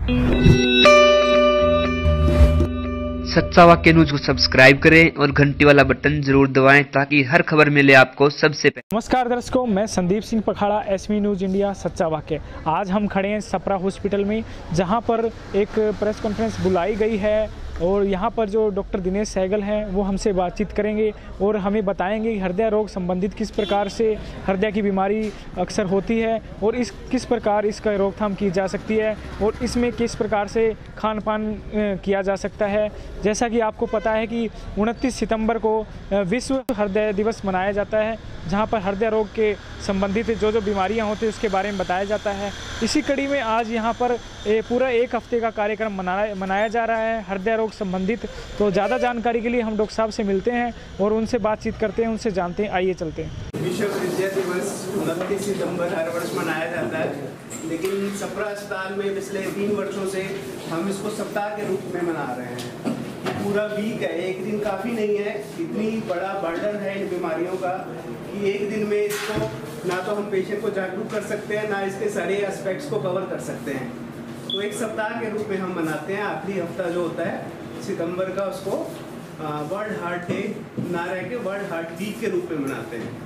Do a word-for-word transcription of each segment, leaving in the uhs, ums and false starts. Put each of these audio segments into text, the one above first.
सच्चा वाक्य न्यूज को सब्सक्राइब करें और घंटी वाला बटन जरूर दबाएं ताकि हर खबर मिले आपको सबसे पहले। नमस्कार दर्शकों, मैं Sandeep Singh Pakhada, SV news India सच्चा वाक्य। आज हम खड़े हैं सपरा हॉस्पिटल में, जहां पर एक प्रेस कॉन्फ्रेंस बुलाई गई है और यहां पर जो डॉक्टर दिनेश सहगल हैं वो हमसे बातचीत करेंगे और हमें बताएंगे हृदय रोग संबंधित किस प्रकार से हृदय की बीमारी अक्सर होती है और इस किस प्रकार इसका रोकथाम की जा सकती है और इसमें किस प्रकार से खान पान किया जा सकता है। जैसा कि आपको पता है कि उनतीस सितंबर को विश्व हृदय दिवस मनाया जाता है, जहां पर हृदय रोग के संबंधित जो जो बीमारियां होती हैं उसके बारे में बताया जाता है। इसी कड़ी में आज यहां पर पूरा एक हफ्ते का कार्यक्रम मनाया मनाया जा रहा है हृदय रोग संबंधित। तो ज़्यादा जानकारी के लिए हम डॉक्टर साहब से मिलते हैं और उनसे बातचीत करते हैं, उनसे जानते हैं। आइए चलते हैं। विश्व हृदय दिवस उनतीस सितंबर हर वर्ष मनाया जाता है, लेकिन सपरा अस्पताल में पिछले तीन वर्षों से हम इसको सप्ताह के रूप में मना रहे हैं। पूरा वीक है, एक दिन काफ़ी नहीं है। इतनी बड़ा बर्डन है इन बीमारियों का कि एक दिन में इसको ना तो हम पेशेंट को जागरूक कर सकते हैं, ना इसके सारे एस्पेक्ट्स को कवर कर सकते हैं। तो एक सप्ताह के रूप में हम मनाते हैं। आखिरी हफ्ता जो होता है सितंबर का, उसको वर्ल्ड हार्ट डे ना रह के वर्ल्ड हार्ट वीक के रूप में मनाते हैं।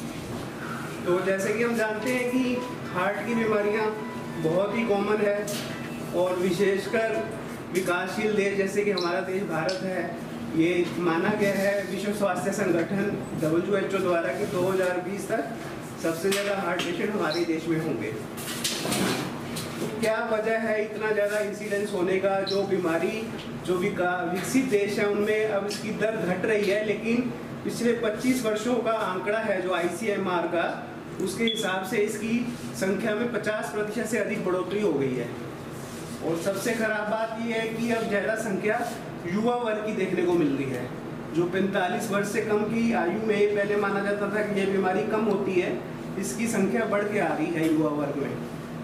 तो जैसे कि हम जानते हैं कि हार्ट की बीमारियां बहुत ही कॉमन है और विशेषकर विकासशील देश जैसे कि हमारा देश भारत है, ये माना गया है विश्व स्वास्थ्य संगठन डब्ल्यू एच ओ द्वारा कि दो हज़ार बीस तक सबसे ज़्यादा हार्ट पेशेंट हमारे देश में होंगे। तो क्या वजह है इतना ज़्यादा इंसिडेंस होने का? जो बीमारी जो विका विकसित देश है उनमें अब इसकी दर घट रही है, लेकिन पिछले पच्चीस वर्षों का आंकड़ा है जो आई सी एम आर का, उसके हिसाब से इसकी संख्या में पचास प्रतिशत से अधिक बढ़ोतरी हो गई है। और सबसे खराब बात यह है कि अब ज़्यादा संख्या युवा वर्ग की देखने को मिल रही है। जो पैंतालीस वर्ष से कम की आयु में पहले माना जाता था कि यह बीमारी कम होती है, इसकी संख्या बढ़ के आ रही है युवा वर्ग में।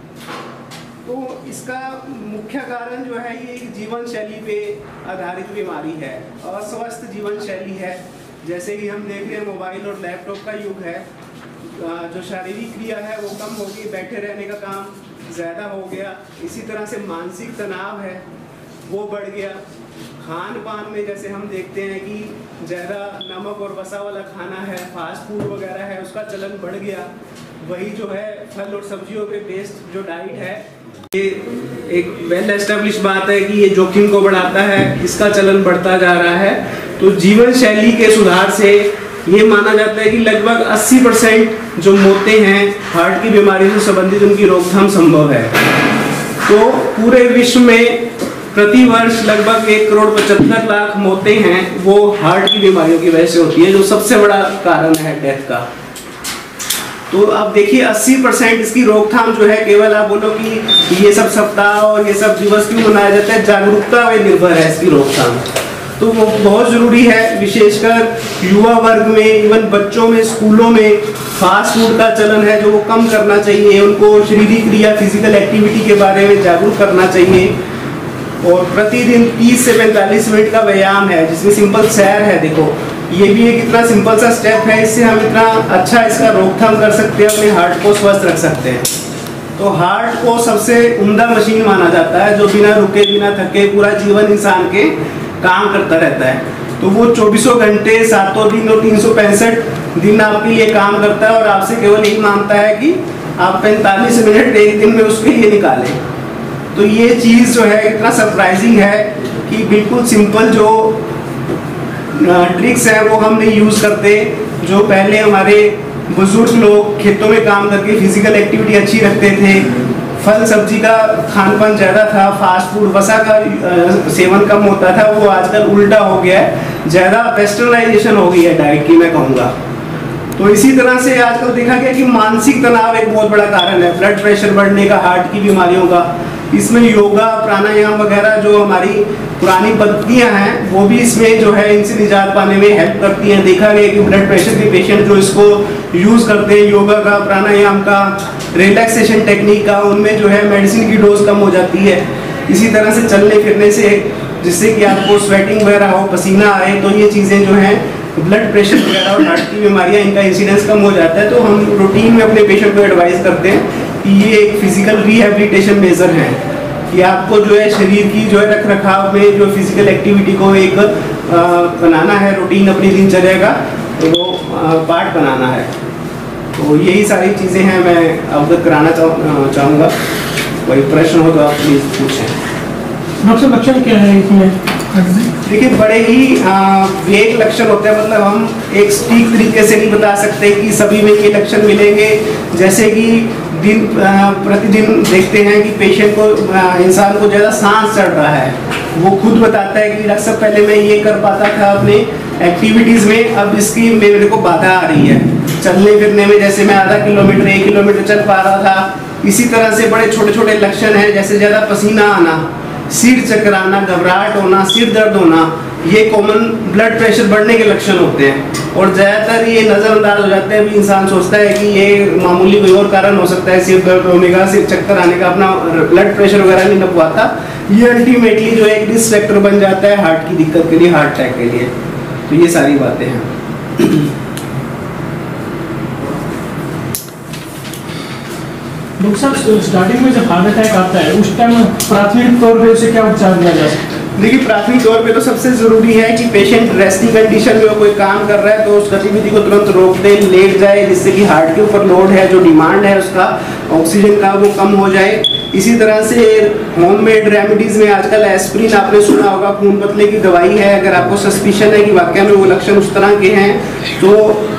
तो इसका मुख्य कारण जो है ये जीवन शैली पे आधारित बीमारी है, अस्वस्थ जीवन शैली है। जैसे कि हम देख रहे हैं मोबाइल और लैपटॉप का युग है, जो शारीरिक क्रिया है वो कम होगी, बैठे रहने का काम ज़्यादा हो गया। इसी तरह से मानसिक तनाव है वो बढ़ गया। खान पान में जैसे हम देखते हैं कि ज़्यादा नमक और वसा वाला खाना है, फास्ट फूड वगैरह है, उसका चलन बढ़ गया। वही जो है फल और सब्जियों पे बेस्ड जो डाइट है, ये एक वेल एस्टेब्लिश बात है कि ये जोखिम को बढ़ाता है, इसका चलन बढ़ता जा रहा है। तो जीवन शैली के सुधार से ये माना जाता है कि लगभग अस्सी परसेंट जो मौतें हैं हार्ट की बीमारी से संबंधित उनकी रोकथाम संभव है। तो पूरे विश्व में प्रति वर्ष लगभग एक करोड़ पचहत्तर लाख मौतें हैं वो हार्ट की बीमारियों की वजह से होती है, जो सबसे बड़ा कारण है डेथ का। तो अब देखिए अस्सी परसेंट इसकी रोकथाम जो है, केवल आप बोलो कि ये सब सप्ताह और ये सब दिवस क्यों मनाया जाता है, जागरूकता पे निर्भर है इसकी रोकथाम। तो वो बहुत ज़रूरी है, विशेषकर युवा वर्ग में, इवन बच्चों में, स्कूलों में फास्ट फूड का चलन है जो वो कम करना चाहिए। उनको शारीरिक क्रिया, फिजिकल एक्टिविटी के बारे में जागरूक करना चाहिए। और प्रतिदिन तीस से पैंतालीस मिनट का व्यायाम है, जिसमें सिंपल सैर है। देखो ये भी एक इतना सिंपल सा स्टेप है, इससे हम इतना अच्छा इसका रोकथाम कर सकते हैं, अपने हार्ट को स्वस्थ रख सकते हैं। तो हार्ट को सबसे उम्दा मशीन माना जाता है, जो बिना रुके बिना थके पूरा जीवन इंसान के काम करता रहता है। तो वो चौबीसों घंटे सातों दिन और तीन सौ पैंसठ दिन आपके लिए काम करता है और आपसे केवल यही मांगता है कि आप पैंतालीस मिनट एक दिन में उसके लिए निकालें। तो ये चीज़ जो है इतना सरप्राइजिंग है कि बिल्कुल सिंपल जो ट्रिक्स है वो हम नहीं यूज़ करते। जो पहले हमारे बुजुर्ग लोग खेतों में काम करके फिजिकल एक्टिविटी अच्छी रखते थे, फल सब्जी का खान पान ज़्यादा था, फास्ट फूड वसा का सेवन कम होता था, वो आजकल उल्टा हो गया है, ज़्यादा वेस्टर्नाइजेशन हो गई है डाइट की, मैं कहूँगा। तो इसी तरह से आजकल देखा गया कि मानसिक तनाव एक बहुत बड़ा कारण है ब्लड प्रेशर बढ़ने का, हार्ट की बीमारियों का। इसमें योगा, प्राणायाम वगैरह जो हमारी पुरानी पद्धतियाँ हैं वो भी इसमें जो है इनसे निजात पाने में हेल्प करती हैं। देखा गया कि ब्लड प्रेशर के पेशेंट जो इसको यूज़ करते हैं, योगा का, प्राणायाम का, रिलैक्सेशन टेक्निक का, उनमें जो है मेडिसिन की डोज कम हो जाती है। इसी तरह से चलने फिरने से, जिससे कि आपको स्वेटिंग वगैरह हो, पसीना आए, तो ये चीज़ें जो हैं ब्लड प्रेशर वगैरह और हार्ट की बीमारियाँ, इनका इंसिडेंस कम हो जाता है। तो हम रूटीन में अपने पेशेंट को एडवाइस करते हैं कि ये एक फिजिकल रिहेबिलिटेशन मेजर है। कि आपको जो है शरीर की जो है रख रखाव में जो फिजिकल एक्टिविटी को एक आ, बनाना है, रूटीन अपनी दिनचर्या का वो पार्ट बनाना है। तो यही सारी चीज़ें हैं, मैं अवगत कराना चाहूँगा। कोई प्रश्न हो तो आप प्लीज़ पूछें। डॉक्टर लक्षण क्या है इसमें? देखिए बड़े ही वेग लक्षण होते हैं, मतलब हम एक सटीक तरीके से नहीं बता सकते कि सभी में ये लक्षण मिलेंगे। जैसे कि दिन प्रतिदिन देखते हैं कि पेशेंट को, इंसान को ज़्यादा सांस चढ़ रहा है, वो खुद बताता है कि डॉक्टर साहब पहले मैं ये कर पाता था अपने एक्टिविटीज़ में, अब इसकी मेरे को बाधा आ रही है चलने फिरने में। जैसे मैं आधा किलोमीटर एक किलोमीटर चल पा रहा था, इसी तरह से बड़े छोटे छोटे लक्षण हैं, जैसे ज़्यादा पसीना आना, सिर चक्कर आना, घबराहट होना, सिर दर्द होना, ये कॉमन ब्लड प्रेशर बढ़ने के लक्षण होते हैं। और ज़्यादातर ये नज़रअंदाज हो जाते हैं। अभी इंसान सोचता है कि ये मामूली कोई और कारण हो सकता है, सिर दर्द होने का, सिर चक्कर आने का, अपना ब्लड प्रेशर वगैरह नहीं नपवाता। ये अल्टीमेटली जो है एक रिस्क फैक्टर बन जाता है हार्ट की दिक्कत के लिए, हार्ट अटैक के लिए। तो ये सारी बातें हैं। डॉक्टर साहब स्टार्टिंग में जब हार्ट अटैक आता है उस टाइम प्राथमिक तौर पे उसे क्या उपचार दिया जा सकता है? देखिए प्राथमिक तौर पे तो सबसे ज़रूरी है कि पेशेंट रेस्टिंग कंडीशन में कोई काम कर रहा है तो उस गतिविधि को तुरंत रोक दे, लेट जाए, जिससे कि हार्ट के ऊपर लोड है, जो डिमांड है उसका ऑक्सीजन का, वो कम हो जाए। इसी तरह से होममेड रेमेडीज़ में आजकल एस्प्रिन आपने सुना होगा, खून पतले की दवाई है। अगर आपको सस्पिशन है कि वाकई में वो लक्षण उस तरह के हैं तो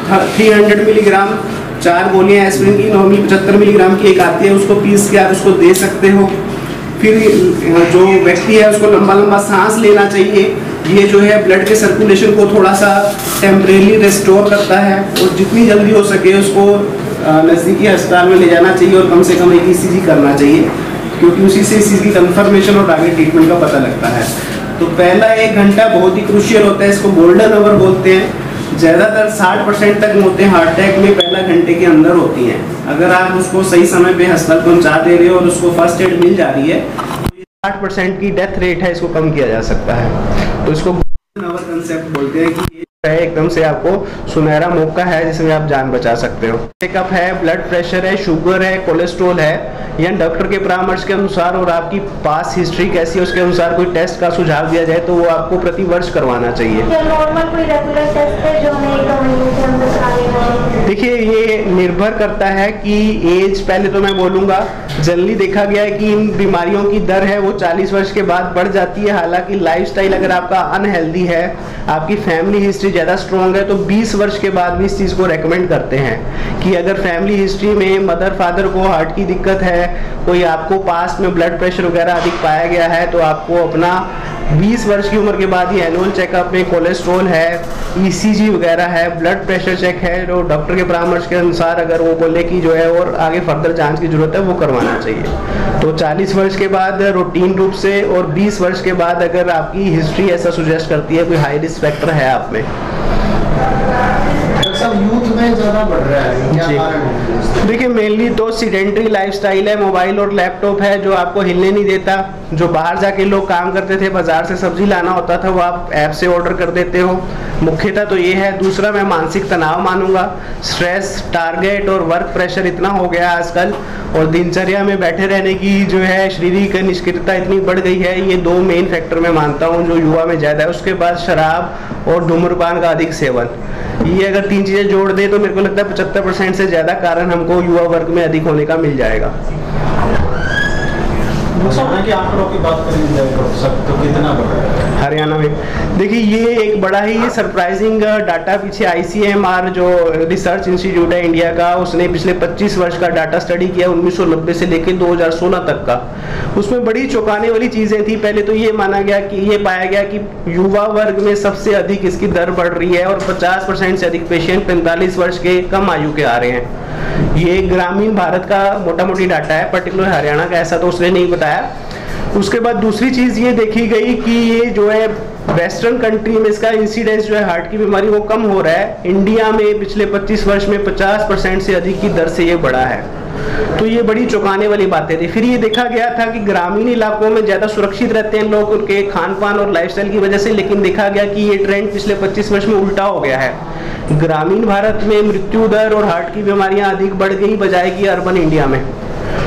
तीन सौ मिलीग्राम चार गोलियां एस्प्रिन की, नॉर्मली पचहत्तर मिलीग्राम की एक आती है, उसको पीस के आप उसको दे सकते हो। फिर जो व्यक्ति है उसको लंबा लंबा सांस लेना चाहिए। ये जो है ब्लड के सर्कुलेशन को थोड़ा सा टेम्परेरी रिस्टोर करता है, और जितनी जल्दी हो सके उसको नज़दीकी अस्पताल में ले जाना चाहिए और कम से कम एक ईसीजी करना चाहिए, क्योंकि उसी से इसी की कंफर्मेशन और आगे ट्रीटमेंट का पता लगता है। तो पहला एक घंटा बहुत ही क्रूशियल होता है, इसको गोल्डन आवर बोलते हैं। ज़्यादातर साठ परसेंट तक मौतें हार्ट अटैक में पहला घंटे के अंदर होती हैं। अगर आप उसको सही समय पे अस्पताल पहुंचा दे रहे हो और उसको फर्स्ट एड मिल जा रही है तो साठ परसेंट की डेथ रेट है, इसको कम किया जा सकता है। तो इसको गोल्डन आवर कंसेप्ट बोलते हैं कि है एकदम से आपको सुनहरा मौका है जिसमें आप जान बचा सकते हो। चेकअप है, ब्लड प्रेशर है, शुगर है, कोलेस्ट्रॉल है, या डॉक्टर के परामर्श के अनुसार और आपकी पास हिस्ट्री कैसी है उसके अनुसार कोई टेस्ट का सुझाव दिया जाए तो वो आपको प्रति वर्ष करवाना चाहिए। नॉर्मल कोई रेगुलर टेस्ट है जो हमें एक महीने के अंदर करा लेना चाहिए? देखिए ये निर्भर करता है कि एज, पहले तो मैं बोलूँगा जनरली देखा गया है कि इन बीमारियों की दर है वो चालीस वर्ष के बाद बढ़ जाती है। हालांकि लाइफस्टाइल अगर आपका अनहेल्दी है, आपकी फैमिली हिस्ट्री ज़्यादा स्ट्रॉन्ग है तो बीस वर्ष के बाद भी इस चीज़ को रेकमेंड करते हैं कि अगर फैमिली हिस्ट्री में मदर फादर को हार्ट की दिक्कत है, कोई आपको पास्ट में ब्लड प्रेशर वगैरह अधिक पाया गया है, तो आपको अपना बीस वर्ष की उम्र के बाद ही एनुअल चेकअप में कोलेस्ट्रॉल है, ईसीजी वगैरह है, ब्लड प्रेशर चेक है, जो डॉक्टर के परामर्श के अनुसार अगर वो बोले कि जो है और आगे फर्दर जांच की जरूरत है वो करवाना चाहिए। तो चालीस वर्ष के बाद रूटीन रूप से और बीस वर्ष के बाद अगर आपकी हिस्ट्री ऐसा सुजेस्ट करती है कोई हाई रिस्क फैक्टर है आप में। यूथ में ज़्यादा बढ़ रहा है, क्या कारण है? देखिए मेनली तो सीडेंट्री लाइफस्टाइल है, मोबाइल और लैपटॉप है जो आपको हिलने नहीं देता। जो बाहर जाके लोग काम करते थे, बाजार से सब्जी लाना होता था, वो आप ऐप से ऑर्डर कर देते हो। मुख्यतः तो ये है। दूसरा मैं मानसिक तनाव मानूंगा, स्ट्रेस, टारगेट और वर्क प्रेशर इतना हो गया आजकल, और दिनचर्या में बैठे रहने की जो है शारीरिक निष्क्रियता इतनी बढ़ गई है। ये दो मेन फैक्टर मैं मानता हूँ जो युवा में ज़्यादा है। उसके बाद शराब और धूम्रपान का अधिक सेवन, ये अगर तीन चीज़ें जोड़ दे तो मेरे को लगता है पचहत्तर परसेंट से ज़्यादा कारण हमको युवा वर्ग में अधिक होने का मिल जाएगा। नुकसान के आंकड़ों की बात करें तो कितना बढ़ रहा है हरियाणा में? देखिए ये एक बड़ा ही सरप्राइजिंग डाटा पीछे आईसीएमआर जो रिसर्च इंस्टीट्यूट है इंडिया का, उसने पिछले पच्चीस वर्ष का डाटा स्टडी किया उन्नीस सौ नब्बे से लेकर दो हज़ार सोलह तक का। उसमें बड़ी चौंकाने वाली चीज़ें थी। पहले तो ये माना गया कि ये पाया गया कि युवा वर्ग में सबसे अधिक इसकी दर बढ़ रही है और पचास परसेंट से अधिक पेशेंट पैंतालीस वर्ष के कम आयु के आ रहे हैं। ये ग्रामीण भारत का मोटा मोटी डाटा है, पर्टिकुलर हरियाणा का ऐसा तो उसने नहीं बताया। उसके बाद दूसरी चीज़ ये देखी गई कि ये जो है वेस्टर्न कंट्री में इसका इंसिडेंस जो है हार्ट की बीमारी वो कम हो रहा है। इंडिया में पिछले पच्चीस वर्ष में पचास परसेंट से अधिक की दर से ये बढ़ा है। तो ये बड़ी चौंकाने वाली बातें थी। फिर ये देखा गया था कि ग्रामीण इलाकों में ज़्यादा सुरक्षित रहते हैं लोग उनके खान पान और लाइफस्टाइल की वजह से, लेकिन देखा गया कि ये ट्रेंड पिछले पच्चीस वर्ष में उल्टा हो गया है। ग्रामीण भारत में मृत्यु दर और हार्ट की बीमारियां अधिक बढ़ गई बजाय कि अर्बन इंडिया में।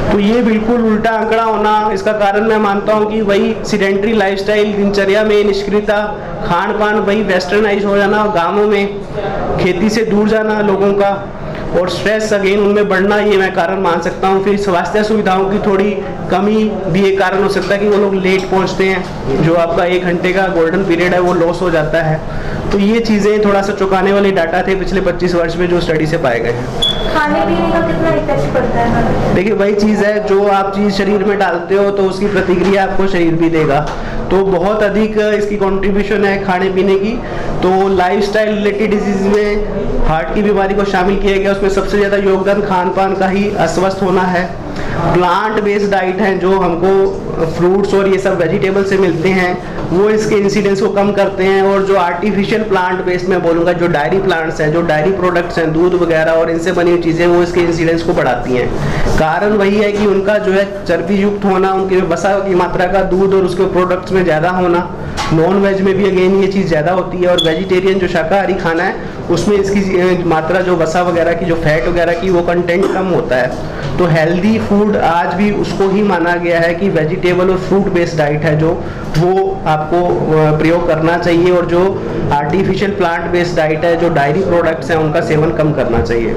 तो ये बिल्कुल उल्टा आंकड़ा होना, इसका कारण मैं मानता हूँ कि वही सीडेंटरी लाइफस्टाइल, दिनचर्या में निष्क्रियता, खान पान वही वेस्टर्नाइज हो जाना, गाँवों में खेती से दूर जाना लोगों का, और स्ट्रेस अगेन उनमें बढ़ना, ये मैं कारण मान सकता हूँ। फिर स्वास्थ्य सुविधाओं की थोड़ी कमी भी एक कारण हो सकता है कि वो लोग लेट पहुँचते हैं, जो आपका एक घंटे का गोल्डन पीरियड है वो लॉस हो जाता है। तो ये चीज़ें थोड़ा सा चौंकाने वाले डाटा थे पिछले पच्चीस वर्ष में जो स्टडी से पाए गए हैं। खाने पीने का कितना इफेक्ट पड़ता है? देखिए वही चीज़ है, जो आप चीज़ शरीर में डालते हो तो उसकी प्रतिक्रिया आपको शरीर भी देगा। तो बहुत अधिक इसकी कंट्रीब्यूशन है खाने पीने की। तो लाइफस्टाइल रिलेटेड डिजीज में हार्ट की बीमारी को शामिल किया गया, उसमें सबसे ज़्यादा योगदान खान पान का ही अस्वस्थ होना है। प्लांट बेस्ड डाइट है जो हमको फ्रूट्स और ये सब वेजिटेबल से मिलते हैं, वो इसके इंसिडेंस को कम करते हैं। और जो आर्टिफिशियल प्लांट बेस्ड मैं बोलूँगा, जो डायरी प्लांट्स हैं, जो डायरी प्रोडक्ट्स हैं, दूध वगैरह और इनसे बनी हुई चीज़ें, वो इसके इंसिडेंस को बढ़ाती हैं। कारण वही है कि उनका जो है चर्बी युक्त होना, उनके वसा की मात्रा का दूध और उसके प्रोडक्ट्स में ज़्यादा होना। नॉन वेज में भी अगेन ये चीज़ ज़्यादा होती है, और वेजिटेरियन जो शाकाहारी खाना है उसमें इसकी मात्रा जो वसा वगैरह की, जो फैट वगैरह की, वो कंटेंट कम होता है। तो हेल्दी फूड आज भी उसको ही माना गया है कि वेजिटेबल और फ्रूट बेस्ड डाइट है जो वो आपको प्रयोग करना चाहिए, और जो आर्टिफिशियल प्लांट बेस्ड डाइट है, जो डायरी प्रोडक्ट्स हैं, उनका सेवन कम करना चाहिए।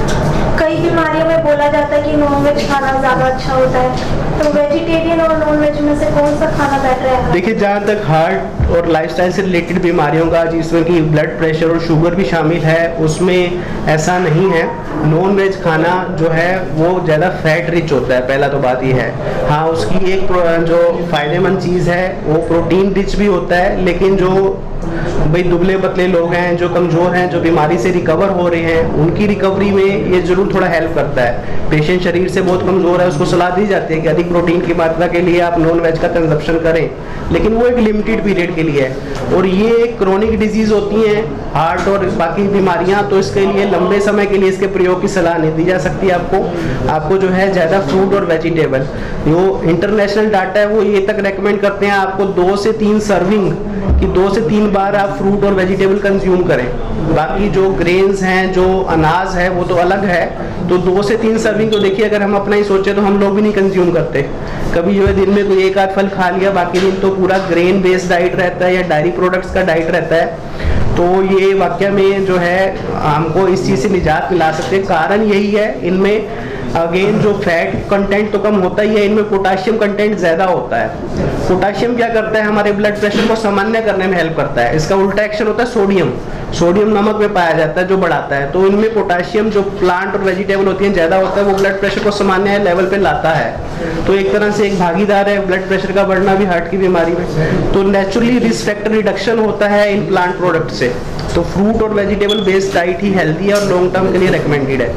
कई बीमारियों में बोला जाता है कि नॉनवेज खाना ज़्यादा अच्छा होता है, तो वेजिटेरियन और नॉनवेज में से कौन सा खाना बेटर है? देखिए जहाँ तक हार्ट और लाइफस्टाइल से रिलेटेड बीमारियों का, जिसमें कि ब्लड प्रेशर और शुगर भी शामिल है, उसमें ऐसा नहीं है। नॉन वेज खाना जो है वो ज़्यादा फैट रिच होता है, पहला तो बात ये है। हाँ, उसकी एक जो फायदेमंद चीज़ है वो प्रोटीन रिच भी होता है, लेकिन जो भाई दुबले पतले लोग हैं, जो कमज़ोर हैं, जो बीमारी से रिकवर हो रहे हैं, उनकी रिकवरी में ये ज़रूर थोड़ा हेल्प करता है। पेशेंट शरीर से बहुत कमज़ोर है, उसको सलाह दी जाती है कि अधिक प्रोटीन की मात्रा के लिए आप नॉन वेज का कंजप्शन करें, लेकिन वो एक लिमिटेड पीरियड के लिए है। और ये क्रोनिक डिजीज़ होती हैं, हार्ट और बाकी बीमारियां, तो इसके लिए लंबे समय के लिए इसके प्रयोग की सलाह नहीं दी जा सकती आपको। आपको जो है ज़्यादा फ्रूट और वेजिटेबल, जो इंटरनेशनल डाटा है वो ये तक रेकमेंड करते हैं आपको दो से तीन सर्विंग कि दो से तीन बार आप फ्रूट और वेजिटेबल कंज्यूम करें। बाकी जो ग्रेन्स हैं, जो अनाज है, वो तो अलग है। तो दो से तीन सर्विंग तो देखिए, अगर हम अपना ही सोचे तो हम लोग भी नहीं कंज्यूम करते। कभी जो है दिन में कोई एक आध फल खा लिया, बाकी दिन तो पूरा ग्रेन बेस्ड डाइट रहता है या डायरी प्रोडक्ट्स का डाइट रहता है। तो ये वाकई में जो है हमको इस चीज़ से निजात मिला सकते हैं। कारण यही है, इनमें अगेन जो फैट कंटेंट तो कम होता ही है, इनमें पोटाशियम कंटेंट ज़्यादा होता है। पोटाशियम क्या करता है, हमारे ब्लड प्रेशर को सामान्य करने में हेल्प करता है। इसका उल्टा एक्शन होता है सोडियम। सोडियम नमक में पाया जाता है जो बढ़ाता है। तो इनमें पोटाशियम जो प्लांट और वेजिटेबल होती है ज़्यादा होता है, वो ब्लड प्रेशर को सामान्य लेवल पे लाता है। तो एक तरह से एक भागीदार है ब्लड प्रेशर का बढ़ना भी हार्ट की बीमारी में। तो नेचुरली रिस्क फैक्टर रिडक्शन होता है इन प्लांट प्रोडक्ट से। तो फ्रूट और वेजिटेबल बेस्ड डाइट ही हेल्दी है और लॉन्ग टर्म के लिए रिकमेंडेड है।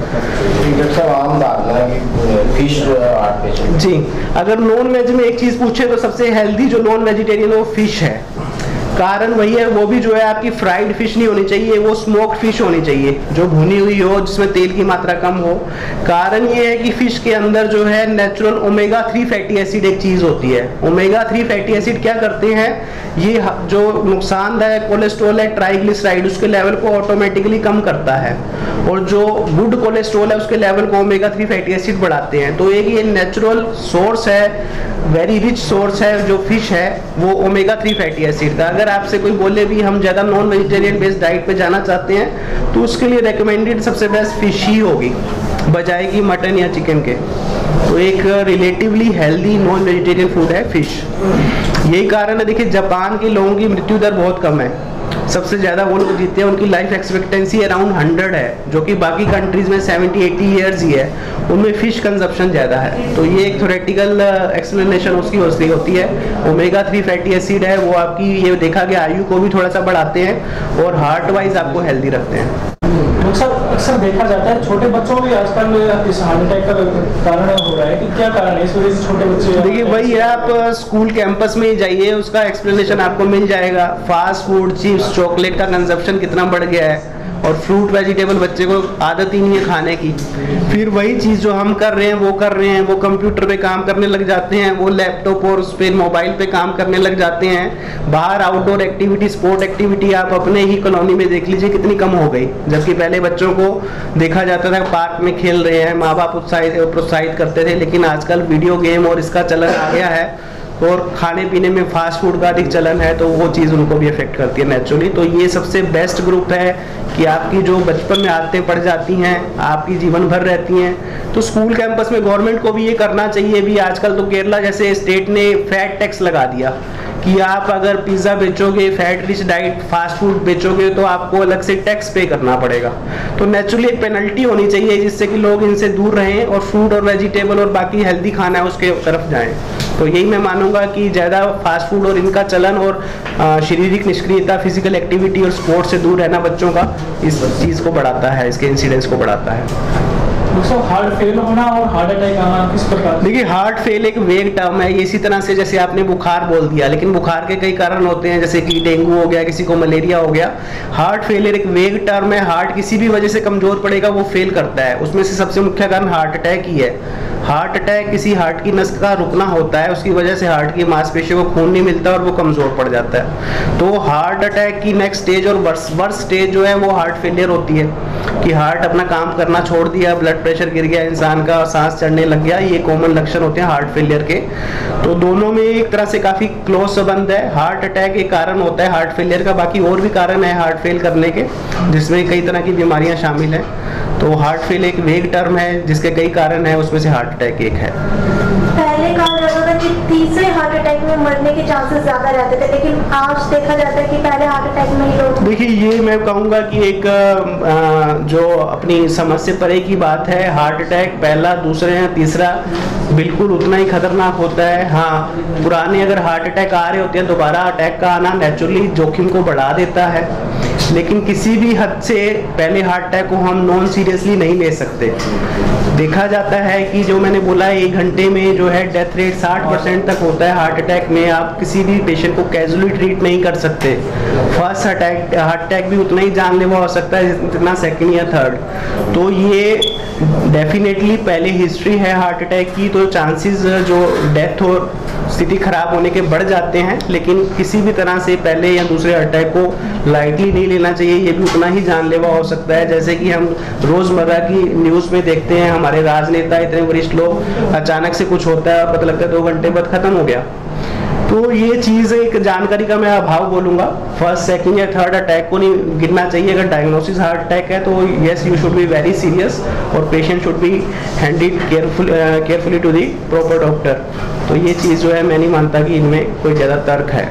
आम बात है फिश हार्ट पेशेंट जी, अगर नॉन वेज में एक चीज़ पूछे तो सबसे हेल्दी जो नॉन वेजिटेरियन है वो फिश है। कारण वही है, वो भी जो है आपकी फ्राइड फिश नहीं होनी चाहिए, वो स्मोक्ड फिश होनी चाहिए, जो भुनी हुई हो, जिसमें तेल की मात्रा कम हो। कारण ये है कि फिश के अंदर जो है natural omega three fatty acid एक चीज़ होती है। ओमेगा थ्री फैटी एसिड क्या करते हैं, ये जो नुकसानदायक कोलेस्ट्रॉल है ट्राइग्लिसराइड, उसके लेवल को ऑटोमेटिकली कम करता है, और जो गुड कोलेस्ट्रॉल है उसके लेवल को ओमेगा थ्री फैटी एसिड बढ़ाते हैं। तो एक ये नेचुरल सोर्स है, वेरी रिच सोर्स है जो फिश है, वो ओमेगा थ्री फैटी एसिड का। अगर आपसे कोई बोले भी हम ज़्यादा नॉन वेजिटेरियन बेस्ड डाइट पे जाना चाहते हैं, तो उसके लिए रेकमेंडेड सबसे बेस्ट फिश ही होगी बजाय कि मटन या चिकन के। तो एक relatively healthy non vegetarian food है फिश। यही कारण है, देखिए जापान के लोगों की मृत्यु दर बहुत कम है, सबसे ज़्यादा वो लोग जीते हैं, उनकी लाइफ एक्सपेक्टेंसी अराउंड हंड्रेड है, जो कि बाकी कंट्रीज़ में सेवेंटी एटी ईयर्स ही है, उनमें फिश कंजप्शन ज़्यादा है। तो ये एक थ्योरेटिकल एक्सप्लेनेशन उसकी उसकी होती है। ओमेगा थ्री फैटी एसिड है, वो आपकी ये देखा गया आयु को भी थोड़ा सा बढ़ाते हैं और हार्ट वाइज आपको हेल्दी रखते हैं। अक्सर अक्सर देखा जाता है छोटे बच्चों में आजकल इस हार्ट अटैक का कारण हो रहा है, कि क्या कारण है इस वजह से छोटे बच्चे? देखिए वही है, आप स्कूल कैंपस में ही जाइए, उसका एक्सप्लेनेशन आपको मिल जाएगा। फास्ट फूड, चिप्स, चॉकलेट का कंजप्शन कितना बढ़ गया है, और फ्रूट वेजिटेबल बच्चे को आदत ही नहीं है खाने की। फिर वही चीज़ जो हम कर रहे हैं वो कर रहे हैं, वो कंप्यूटर पे काम करने लग जाते हैं, वो लैपटॉप और उस पर मोबाइल पे काम करने लग जाते हैं। बाहर आउटडोर एक्टिविटी, स्पोर्ट एक्टिविटी आप अपने ही कॉलोनी में देख लीजिए कितनी कम हो गई। जबकि पहले बच्चों को देखा जाता था पार्क में खेल रहे हैं, माँ बाप उत्साहित प्रोत्साहित करते थे, लेकिन आजकल वीडियो गेम और इसका चलन आ गया है और खाने पीने में फास्ट फूड का अधिक चलन है, तो वो चीज़ उनको भी अफेक्ट करती है नेचुरली। तो ये सबसे बेस्ट ग्रुप है कि आपकी जो बचपन में आदतें पड़ जाती हैं, आपकी जीवन भर रहती हैं। तो स्कूल कैंपस में गवर्नमेंट को भी ये करना चाहिए। भी आजकल तो केरला जैसे स्टेट ने फैट टैक्स लगा दिया कि आप अगर पिज़्ज़ा बेचोगे, fat rich diet fast food बेचोगे तो आपको अलग से टैक्स पे करना पड़ेगा। तो नेचुरली एक पेनल्टी होनी चाहिए जिससे कि लोग इनसे दूर रहें और फ्रूट और वेजिटेबल और बाकी हेल्दी खाना है उसके तरफ जाएं। तो यही मैं मानूंगा कि ज़्यादा फास्ट फूड और इनका चलन और शारीरिक निष्क्रियता, फिजिकल एक्टिविटी और स्पोर्ट्स से दूर रहना बच्चों का इस चीज़ को बढ़ाता है, इसके इंसिडेंस को बढ़ाता है। दोस्तों, हार्ट फेल होना और हार्ट अटैक आना किस प्रकार? देखिए, हार्ट फेल एक वेग टर्म है। इसी तरह से जैसे आपने बुखार बोल दिया, लेकिन बुखार के कई कारण होते हैं, जैसे कि डेंगू हो गया, किसी को मलेरिया हो गया। हार्ट फेलियर एक वेग टर्म है। हार्ट किसी भी वजह से कमजोर पड़ेगा वो फेल करता है। उसमें से सबसे मुख्य कारण हार्ट अटैक ही है। हार्ट अटैक किसी हार्ट की नस का रुकना होता है, उसकी वजह से हार्ट की मांसपेशियों को खून नहीं मिलता और वो कमजोर पड़ जाता है। तो हार्ट अटैक की नेक्स्ट स्टेज और वर्स्ट वर्स्ट स्टेज जो है वो हार्ट फेलियर होती है कि हार्ट अपना काम करना छोड़ दिया, ब्लड प्रेशर गिर गया इंसान का, सांस चढ़ने लग गया। ये कॉमन लक्षण होते हैं हार्ट फेलियर के। तो दोनों में एक तरह से काफी क्लोज संबंध है। हार्ट अटैक एक कारण होता है हार्ट फेलियर का, बाकी और भी कारण है हार्ट फेल करने के, जिसमें कई तरह की बीमारियां शामिल हैं। तो हार्ट फेल एक वेग टर्म है जिसके कई कारण है, उसमें से हार्ट अटैक एक है। पहले कहा जाता था कि तीसरे हार्ट अटैक में मरने के चांसेस ज्यादा रहते थे, लेकिन आज देखा जाता है कि पहले हार्ट अटैक में ही लोग। देखिए, ये मैं कहूँगा कि एक जो अपनी समझ से परे की बात है। हार्ट अटैक पहला, दूसरा या तीसरा बिल्कुल उतना ही खतरनाक होता है। हाँ, पुराने अगर हार्ट अटैक आ रहे होते हैं, दोबारा अटैक का आना नेचुरली जोखिम को बढ़ा देता है, लेकिन किसी भी हद से पहले हार्ट अटैक को हम नॉन सीरियसली नहीं ले सकते। देखा जाता है कि जो मैंने बोला एक घंटे में जो है डेथ रेट साठ परसेंट तक होता है हार्ट अटैक में। आप किसी भी पेशेंट को कैजुअली ट्रीट नहीं कर सकते। फर्स्ट अटैक हार्ट अटैक भी उतना ही जानलेवा हो सकता है जितना सेकंड या थर्ड। तो ये डेफिनेटली पहले हिस्ट्री है हार्ट अटैक की, तो चांसेस जो डेथ और स्थिति खराब होने के बढ़ जाते हैं, लेकिन किसी भी तरह से पहले या दूसरे अटैक को लाइटली नहीं लेना चाहिए। ये भी उतना ही जानलेवा हो सकता है। जैसे कि हम रोजमर्रा की न्यूज़ में देखते हैं, हमारे राजनेता इतने वरिष्ठ लोग, अचानक से कुछ होता है, पता लगता है दो घंटे बाद खत्म हो गया। तो ये चीज़ एक जानकारी का मैं अभाव बोलूँगा। फर्स्ट, सेकंड या थर्ड अटैक को नहीं गिनना चाहिए। अगर डायग्नोसिस हार्ट अटैक है तो yes, you should be very serious और patient should be handled careful carefully to the proper doctor. तो ये चीज़ जो है मैं नहीं मानता कि इनमें कोई ज़्यादा तर्क है।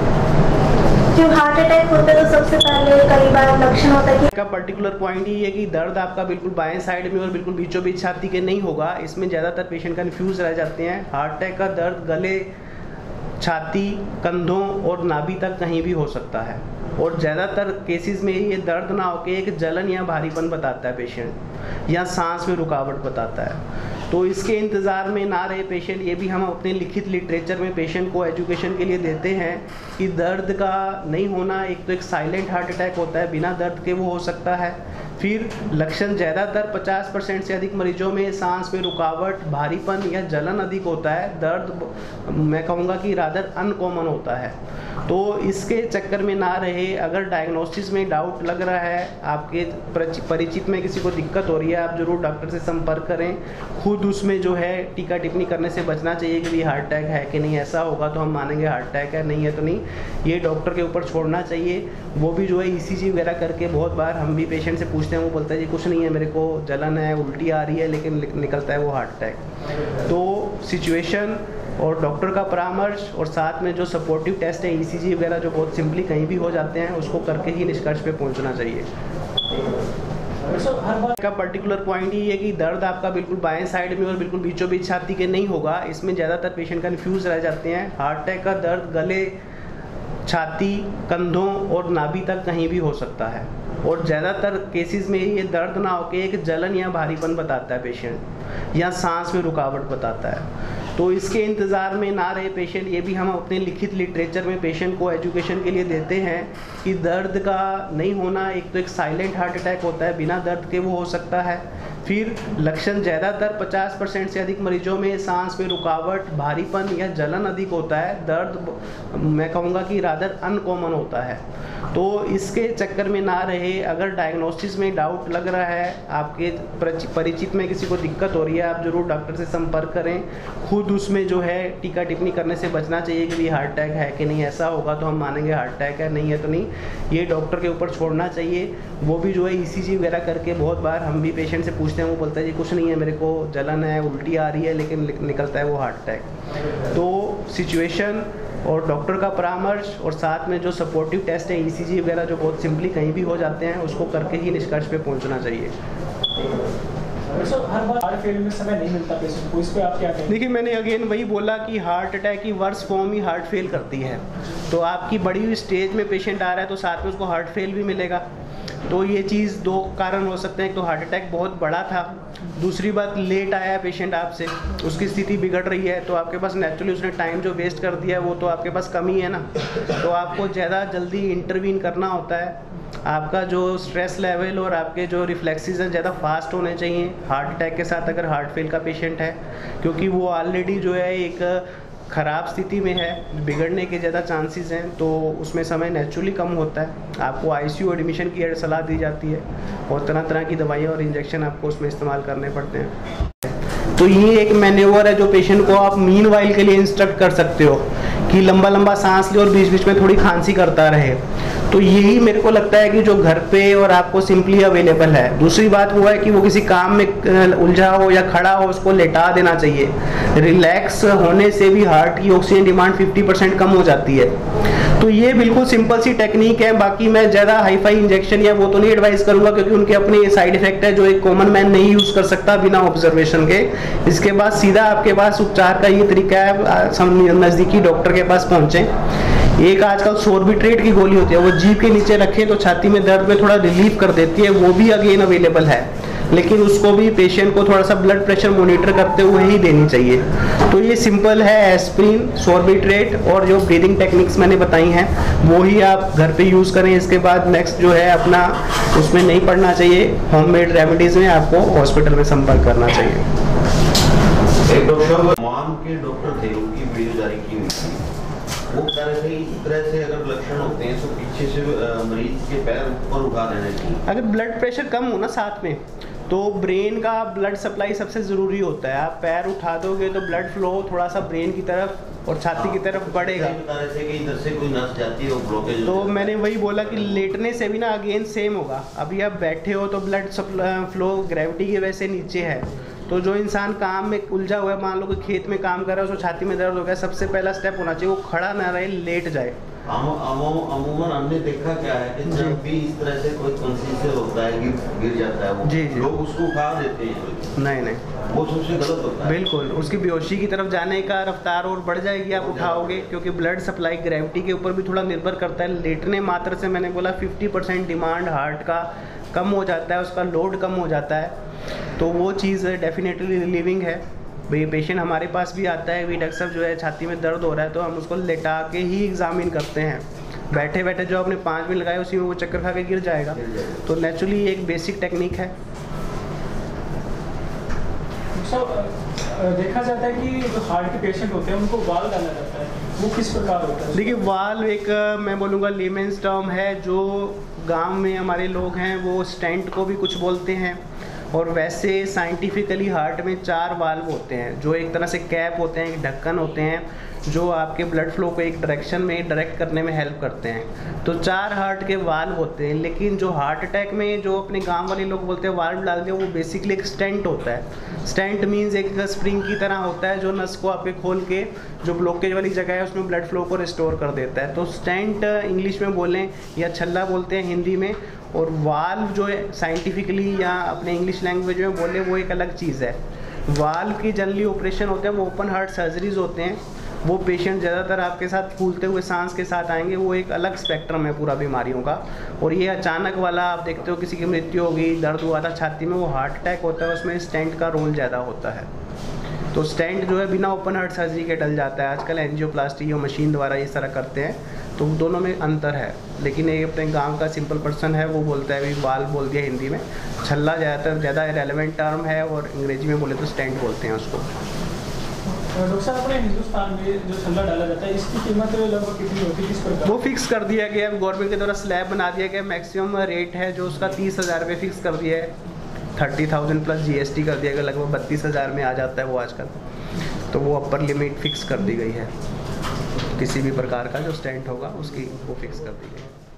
जो हार्ट अटैक होता है तो सबसे पहले कई बार लक्षण होता है कि का पर्टिकुलर पॉइंट ही है कि दर्द आपका बिल्कुल बाएं साइड में और बिल्कुल बीचों बीच छाती के नहीं होगा। इसमें ज़्यादातर पेशेंट कंफ्यूज रह जाते हैं। हार्ट अटैक का दर्द गले, छाती, कंधों और नाभि तक कहीं भी हो सकता है, और ज़्यादातर केसेस में ये दर्द ना होकर एक जलन या भारीपन बताता है पेशेंट, या सांस में रुकावट बताता है। तो इसके इंतज़ार में ना रहे पेशेंट। ये भी हम अपने लिखित लिटरेचर में पेशेंट को एजुकेशन के लिए देते हैं कि दर्द का नहीं होना एक तो एक साइलेंट हार्ट अटैक होता है, बिना दर्द के वो हो सकता है। फिर लक्षण ज़्यादातर पचास परसेंट से अधिक मरीजों में सांस में रुकावट, भारीपन या जलन अधिक होता है। दर्द मैं कहूँगा कि रादर अनकॉमन होता है। तो इसके चक्कर में ना रहे। अगर डायग्नोसिस में डाउट लग रहा है, आपके परिचित में किसी को दिक्कत हो रही है, आप जरूर डॉक्टर से संपर्क करें। खुद उसमें जो है टीका टिप्पणी करने से बचना चाहिए कि भी हार्ट अटैक है कि नहीं। ऐसा होगा तो हम मानेंगे हार्ट अटैक है, नहीं है तो नहीं। ये डॉक्टर के ऊपर छोड़ना चाहिए। वो भी जो है ईसीजी वगैरह करके, बहुत बार हम भी पेशेंट से पूछते हैं, वो बोलता है जी कुछ नहीं है, मेरे को जलन है, उल्टी आ रही है, लेकिन निकलता है वो हार्ट अटैक। तो सिचुएशन और डॉक्टर का परामर्श और साथ में जो सपोर्टिव टेस्ट है ईसीजी वगैरह, जो बहुत सिंपली कहीं भी हो जाते हैं, उसको करके ही निष्कर्ष पे पहुंचना चाहिए। का पर्टिकुलर पॉइंट ही है कि दर्द आपका बिल्कुल बाएं साइड में और बिल्कुल बीचों बीच छाती के नहीं होगा। इसमें ज़्यादातर पेशेंट कंफ्यूज रह जाते हैं। हार्ट अटैक का दर्द गले, छाती, कंधों और नाभि तक कहीं भी हो सकता है, और ज़्यादातर केसेस में ये दर्द ना होकर एक जलन या भारीपन बताता है पेशेंट, या सांस में रुकावट बताता है। तो तो इसके इंतज़ार में ना रहे पेशेंट, ये भी हम अपने लिखित लिटरेचर में पेशेंट को एजुकेशन के लिए देते हैं कि दर्द का नहीं होना एक तो एक साइलेंट हार्ट अटैक होता है, बिना दर्द के वो हो सकता है। फिर लक्षण ज़्यादातर पचास परसेंट से अधिक मरीजों में सांस में रुकावट, भारीपन या जलन अधिक होता है। दर्द मैं कहूँगा कि रादर अनकॉमन होता है। तो इसके चक्कर में ना रहे, अगर डायग्नोसिस में डाउट लग रहा है, आपके परिचित में किसी को दिक्कत हो रही है, आप जरूर डॉक्टर से संपर्क करें। खुद उसमें जो है टीका टिप्पणी करने से बचना चाहिए कि हार्ट अटैक है कि नहीं, ऐसा होगा तो हम मानेंगे हार्ट अटैक है, नहीं है तो नहीं, ये डॉक्टर के ऊपर छोड़ना चाहिए। वो भी जो है ईसीजी वगैरह करके, बहुत बार हम भी पेशेंट से पूछते हैं, वो बोलता है जी कुछ नहीं है, मेरे को जलन है, उल्टी आ रही है, लेकिन निकलता है वो हार्ट अटैक। तो सिचुएशन और डॉक्टर का परामर्श और साथ में जो सपोर्टिव टेस्ट है ईसीजी वगैरह जो बहुत सिंपली कहीं भी हो जाते हैं, उसको करके ही निष्कर्ष पे पहुंचना चाहिए। हर बार हार्ट फेल में समय नहीं मिलता पेशेंट को, इस पे आप क्या कहेंगे? देखिए, मैंने अगेन वही बोला कि हार्ट अटैक की वर्स्ट फॉर्म ही हार्ट फेल करती है। तो आपकी बड़ी हुई स्टेज में पेशेंट आ रहा है तो साथ में उसको हार्ट फेल भी मिलेगा। तो ये चीज़ दो कारण हो सकते हैं, तो हार्ट अटैक बहुत बड़ा था, दूसरी बात लेट आया है पेशेंट आपसे, उसकी स्थिति बिगड़ रही है, तो आपके पास नेचुरली उसने टाइम जो वेस्ट कर दिया है वो तो आपके पास कमी है ना, तो आपको ज़्यादा जल्दी इंटरवीन करना होता है। आपका जो स्ट्रेस लेवल और आपके जो रिफ्लेक्सेस हैं ज़्यादा फास्ट होने चाहिए हार्ट अटैक के साथ अगर हार्ट फेल का पेशेंट है, क्योंकि वो ऑलरेडी जो है एक ख़राब स्थिति में है, बिगड़ने के ज़्यादा चांसेस हैं, तो उसमें समय नेचुरली कम होता है। आपको आईसीयू एडमिशन की सलाह दी जाती है और तरह तरह की दवाइयाँ और इंजेक्शन आपको उसमें इस्तेमाल करने पड़ते हैं। तो ये एक मैन्यूवर है जो पेशेंट को आप मीन वाइल के लिए इंस्ट्रक्ट कर सकते हो कि लंबा लंबा सांस ले और बीच बीच में थोड़ी खांसी करता रहे। तो यही मेरे को लगता है कि जो घर पे और आपको सिंपली अवेलेबल है। दूसरी बात वो है कि वो किसी काम में उलझा हो या खड़ा हो, उसको लेटा देना चाहिए। रिलैक्स होने से भी हार्ट की ऑक्सीजन डिमांड पचास परसेंट कम हो जाती है। तो ये बिल्कुल सिंपल सी टेक्निक है। बाकी मैं ज़्यादा हाई फाई इंजेक्शन या वो तो नहीं एडवाइस करूँगा, क्योंकि उनके अपने साइड इफेक्ट है जो एक कॉमन मैन नहीं यूज़ कर सकता बिना ऑब्जर्वेशन के। इसके बाद सीधा आपके पास उपचार का ये तरीका है, नज़दीकी डॉक्टर के पास पहुँचें। एक आजकल सोर्बिट्रेट की गोली होती है, वो जीभ के नीचे रखें तो छाती में दर्द में थोड़ा रिलीफ कर देती है, वो भी अगेन अवेलेबल है, लेकिन उसको भी पेशेंट को थोड़ा सा ब्लड प्रेशर मॉनिटर करते हुए ही देनी चाहिए। तो ये सिंपल है, एस्प्रिन, सोर्बिट्रेट और जो ब्रीदिंग टेक्निक्स मैंने बताई हैं वो ही आप घर पे यूज़ करें। इसके बाद नेक्स्ट जो है अपना उसमें नहीं पड़ना चाहिए, होममेड रेमेडीज़ में आपको हॉस्पिटल में संपर्क करना चाहिए। एक डॉक्टर मॉम के डॉक्टर थे, उनकी वीडियो जारी की हुई थी, वो बता रहे थे इस तरह से अगर लक्षण होते हैं तो पीछे से मरीज के पैर ऊपर उठा देना चाहिए। अगर ब्लड प्रेशर कम हो ना साथ में, तो ब्रेन का ब्लड सप्लाई सबसे ज़रूरी होता है। आप पैर उठा दोगे तो ब्लड फ्लो थोड़ा सा ब्रेन की तरफ और छाती की तरफ बढ़ेगा। बता रहे थे कि इधर से कोई नस जाती है वो ब्लॉकेज। तो मैंने वही बोला कि लेटने से भी ना अगेन सेम होगा। अभी आप बैठे हो तो ब्लड फ्लो ग्रेविटी की वजह से नीचे है, तो जो इंसान काम में उलझा हुआ है, मान लो कि खेत में काम कर रहा है, उसको छाती में दर्द हो गया, सबसे पहला स्टेप होना चाहिए वो खड़ा ना रहे, लेट जाए। अमूमन हमने देखा क्या है कि जब भी इस तरह से कोई कॉन्शियस होता है, गिर गिर जाता है वो, जी जी, लोग उसको उठा देते हैं। नहीं नहीं, वो सबसे गलत होता है। बिल्कुल, उसकी बेहोशी की तरफ जाने का रफ्तार और बढ़ जाएगी, आप उठाओगे, क्योंकि ब्लड सप्लाई ग्रेविटी के ऊपर भी थोड़ा निर्भर करता है। लेटने मात्र से मैंने बोला फिफ्टी परसेंट डिमांड हार्ट का कम हो जाता है, उसका लोड कम हो जाता है, तो वो चीज़ डेफिनेटली रिलीविंग है। भाई पेशेंट हमारे पास भी आता है, भी डॉक्टर साहब जो है छाती में दर्द हो रहा है, तो हम उसको लेटा के ही एग्जामिन करते हैं। बैठे बैठे जो आपने पाँच मिनट लगाए उसी में वो चक्कर खा के गिर जाएगा। तो नेचुरली एक बेसिक टेक्निक है। so, देखा जाता है कि जो हार्ट के पेशेंट होते हैं उनको वाल्व डाला जाता है, वो किस प्रकार होता है? देखिए, वाल्व एक मैं बोलूँगा लेमेंस टर्म है, जो गांव में हमारे लोग हैं वो स्टेंट को भी कुछ बोलते हैं, और वैसे साइंटिफिकली हार्ट में चार वाल्व होते हैं जो एक तरह से कैप होते हैं, एक ढक्कन होते हैं, जो आपके ब्लड फ्लो को एक डायरेक्शन में डायरेक्ट करने में हेल्प करते हैं। तो चार हार्ट के वाल्व होते हैं, लेकिन जो हार्ट अटैक में जो अपने गांव वाले लोग बोलते हैं वाल्व डाल दिया, वो बेसिकली एक स्टेंट होता है। स्टेंट मीन्स एक स्प्रिंग की तरह होता है जो नस को आपके खोल के जो ब्लॉकेज वाली जगह है उसमें ब्लड फ्लो को रिस्टोर कर देता है। तो स्टेंट इंग्लिश में बोलें या छल्ला बोलते हैं हिंदी में, और वाल्व जो है साइंटिफिकली या अपने इंग्लिश लैंग्वेज में बोले वो एक अलग चीज़ है। वाल्व की जनरली ऑपरेशन होते हैं वो ओपन हार्ट सर्जरीज होते हैं, वो पेशेंट ज़्यादातर आपके साथ फूलते हुए सांस के साथ आएंगे, वो एक अलग स्पेक्ट्रम है पूरा बीमारियों का। और ये अचानक वाला आप देखते हो किसी की मृत्यु हो गई, दर्द हुआ था छाती में, वो हार्ट अटैक होता है, उसमें स्टेंट का रोल ज़्यादा होता है। तो स्टेंट जो है बिना ओपन हार्ट सर्जरी के डल जाता है। आजकल एंजियोप्लास्टी और मशीन द्वारा ये सारा करते हैं, तो दोनों में अंतर है। लेकिन ये अपने गांव का सिंपल पर्सन है, वो बोलता है भी वाल्व बोल दिया हिंदी में, छल्ला ज़्यादातर ज़्यादा रेलेवेंट टर्म है, और अंग्रेजी में बोले तो स्टेंट बोलते हैं उसको। डॉक्टर साहब, अपने हिंदुस्तान में जो छल्ला डाला जाता है इसकी कीमत लगभग कितनी होती है, किस प्रकार? वो फिक्स कर दिया गया है गवर्नमेंट के द्वारा, स्लैब बना दिया गया। मैक्सिमम रेट है जो उसका तीस हज़ार रुपये फिक्स कर दिया है, थर्टी थाउजेंड प्लस जीएसटी कर दिया गया, लगभग बत्तीस हज़ार में आ जाता है वो आजकल। तो वो अपर लिमिट फिक्स कर दी गई है, किसी भी प्रकार का जो स्टेंट होगा उसकी वो फिक्स कर दी गई है।